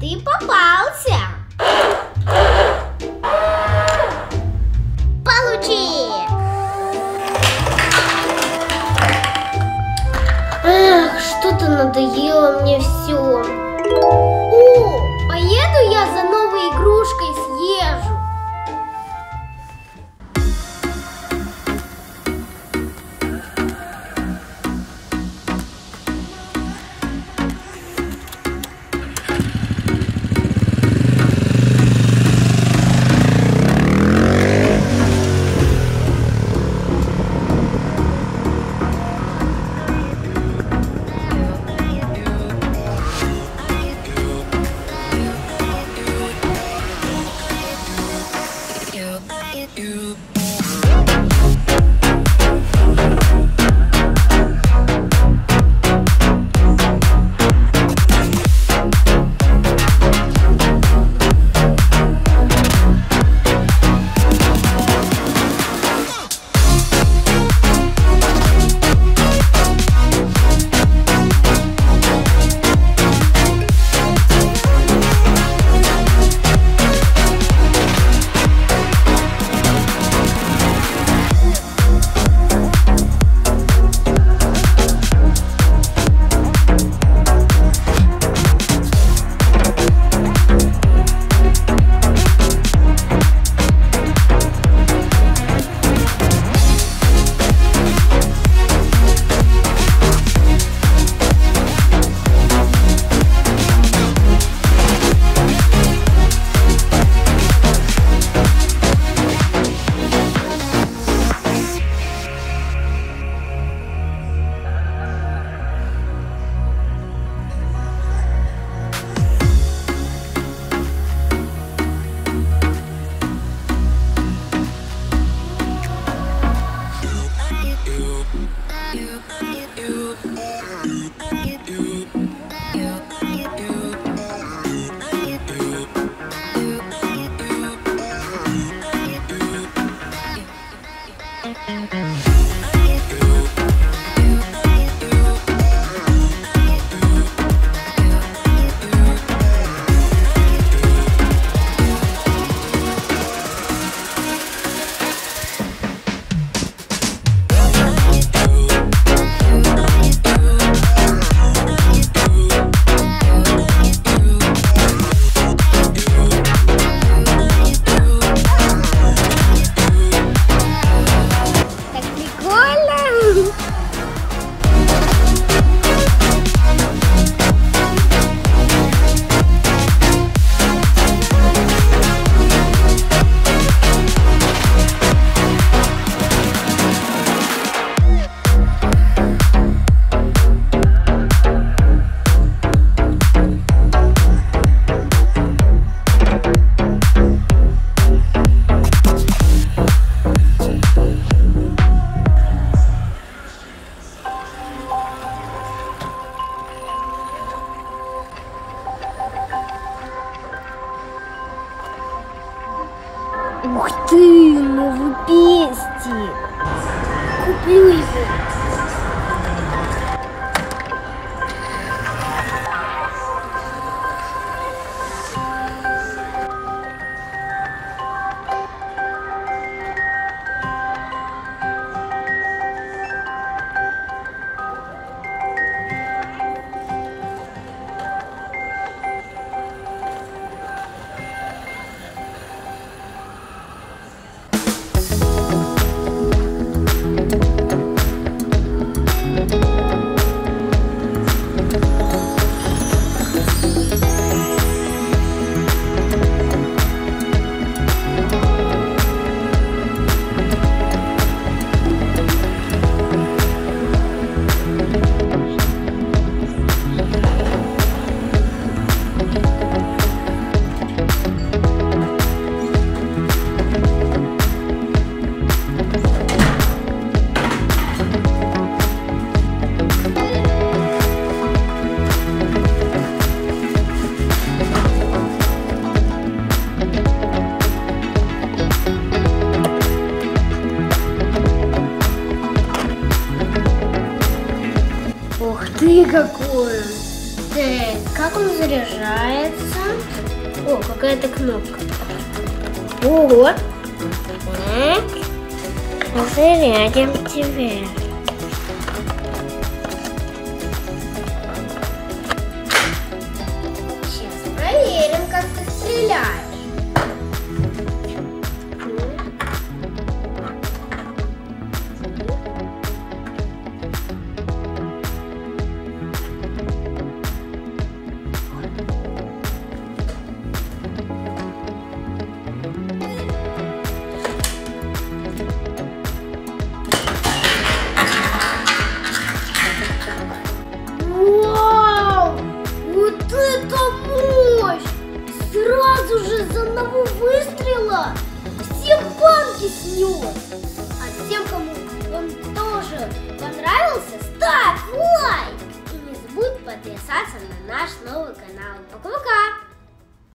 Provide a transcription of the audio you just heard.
Ты попался. Получи. Эх, что-то надоело мне все. О, поеду я за новой игрушкой съезжу. Ух ты, новый пестик! Куплю его! Ух ты, какое! Так, как он заряжается? О, какая-то кнопка. Ого. Так. Зарядим тебя. Сейчас проверим, как ты стреляешь. Вау! Вот это мощь! Сразу же с одного выстрела все банки снес! А тем, кому он тоже понравился, ставь лайк! И не забудь подписаться на наш новый канал. Пока-пока!